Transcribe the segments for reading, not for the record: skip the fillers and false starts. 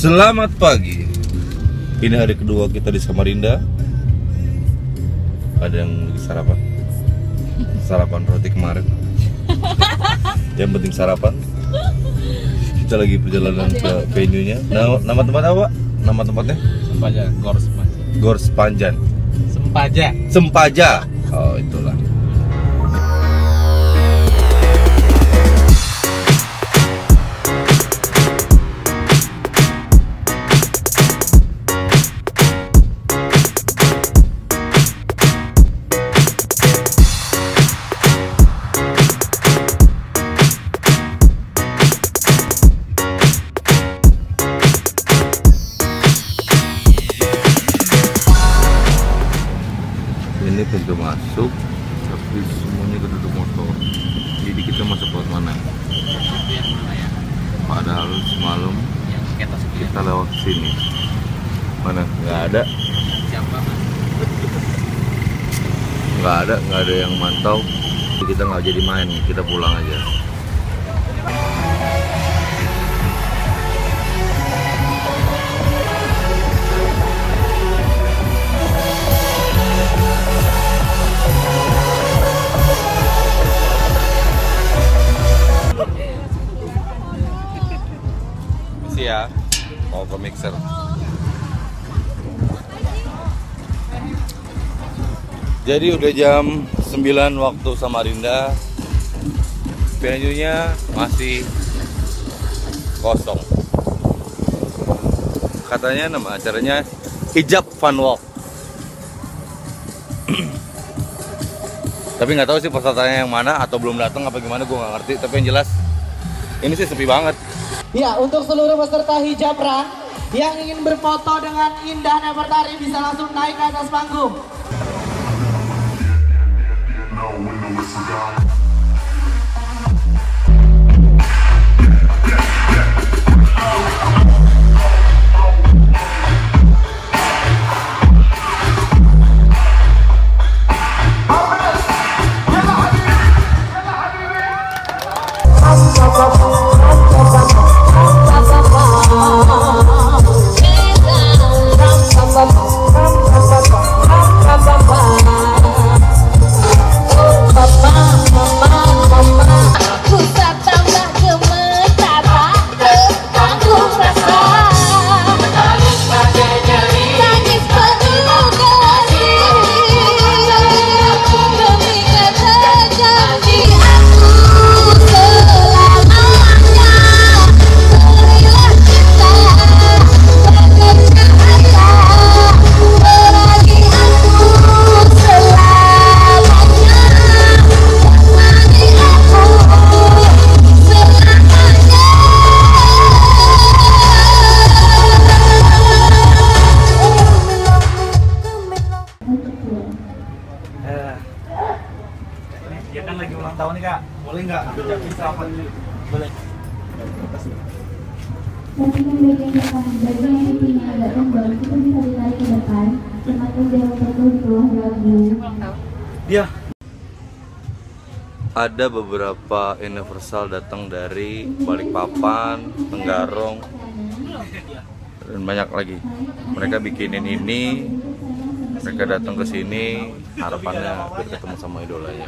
Selamat pagi. Ini hari kedua kita di Samarinda. Ada yang lagi sarapan. Sarapan roti kemarin. Yang penting sarapan. Kita lagi perjalanan ke venue-nya. Nama tempat apa, Pak? Nama tempatnya? Sempaja, Gor Sepanjan. Sempaja. Oh, itulah. Ini pintu masuk, tapi semuanya keduduk motor. Jadi kita masuk lewat mana? Padahal semalam kita lewat sini. Mana? Nggak ada. Nggak ada yang mantau. Kita nggak jadi main, kita pulang aja. Ya, mau ke mixer. Jadi udah jam 9 waktu Samarinda. Venue-nya masih kosong. Katanya nama acaranya Hijab Fun Walk. Tapi nggak tahu sih pesertanya yang mana atau belum datang apa gimana, gue nggak ngerti. Tapi yang jelas ini sih sepi banget. Ya, untuk seluruh peserta hijab run yang ingin berfoto dengan Indah Nefertari bisa langsung naik ke atas panggung. Ya kan lagi ulang tahun nih Kak, boleh nggak ucapin selamat dulu? Boleh. Bagian yang ininya agak tembal itu bisa ditarik ke depan, semakin jauh tertutup lagi. Ya. Ada beberapa universal datang dari Balikpapan, Tenggarong, dan banyak lagi. Mereka bikinin ini, mereka datang ke sini, harapannya biar ketemu sama idolanya.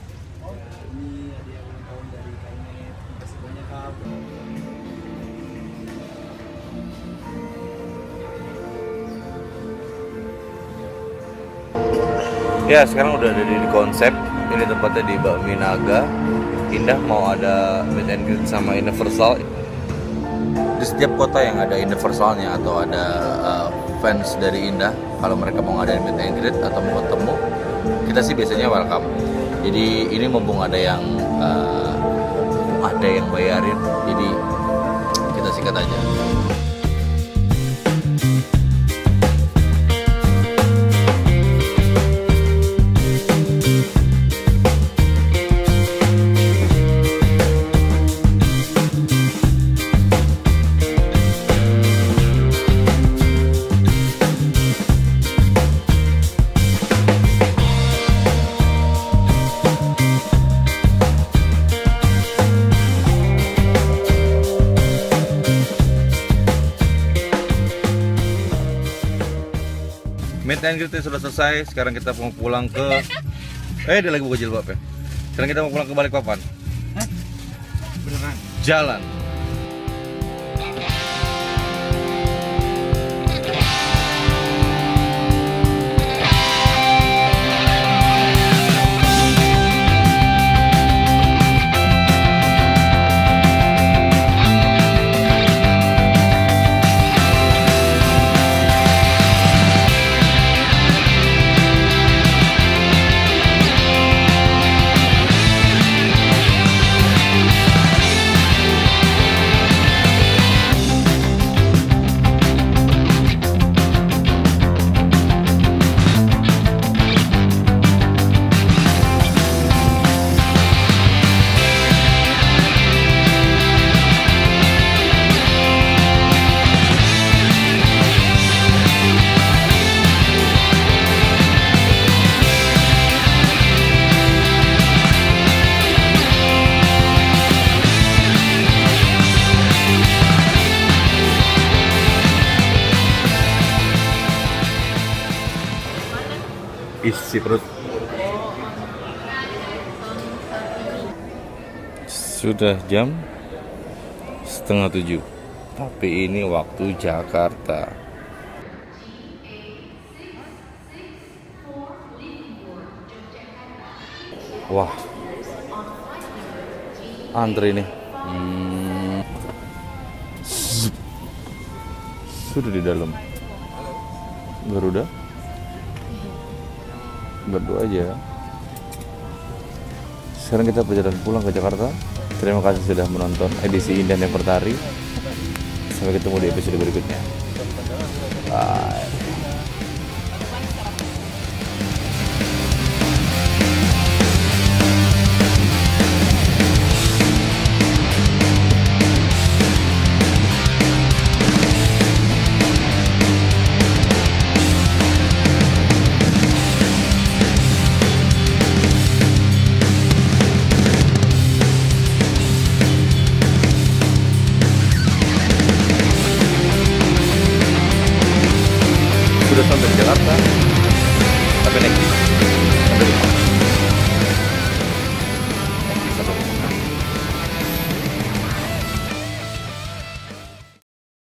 Ya, sekarang udah ada di konsep. Ini tempatnya di Bakmi Naga. Indah mau ada meet and greet sama Universal. Di setiap kota yang ada Universalnya atau ada fans dari Indah, kalau mereka mau ngadain meet and greet atau mau ketemu, kita sih biasanya welcome. Jadi ini mumpung ada yang bayarin, jadi kita sikat aja. Meet and greet sudah selesai. Sekarang kita mau pulang ke dia lagi buka jilbab ya. Sekarang kita mau pulang ke Balikpapan. Beneran. Jalan. Isi perut. Sudah jam 6:30, tapi ini waktu Jakarta. Wah, antri nih. Sudah di dalam. Garuda. Berdua aja. Sekarang kita berjalan pulang ke Jakarta. Terima kasih sudah menonton edisi Indah Nefertari. Sampai ketemu di episode berikutnya. Bye. Sudah sampai di Jakarta, tapi naik bis.